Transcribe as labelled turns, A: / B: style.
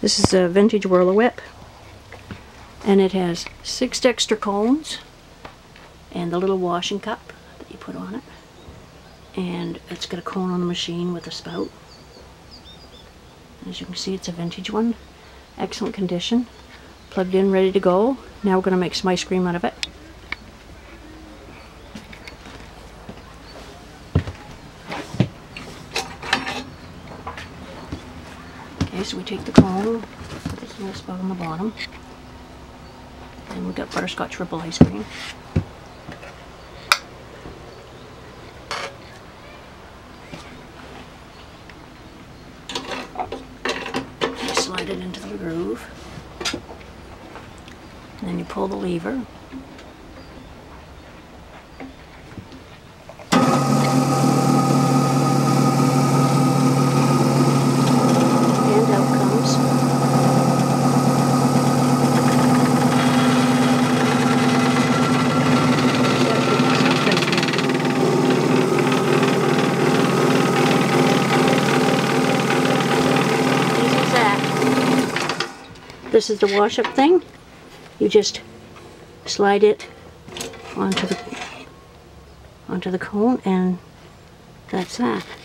A: This is a vintage Whirl-a-Whip, and it has 6 Dexter cones and the little washing cup that you put on it, and it's got a cone on the machine with a spout. As you can see, it's a vintage one, excellent condition, plugged in, ready to go. Now we're going to make some ice cream out of it. Okay, so we take the cone, put this little spout on the bottom, and we've got butterscotch ripple ice cream. You slide it into the groove, and then you pull the lever. This is the wash-up thing. You just slide it onto the cone, and that's that.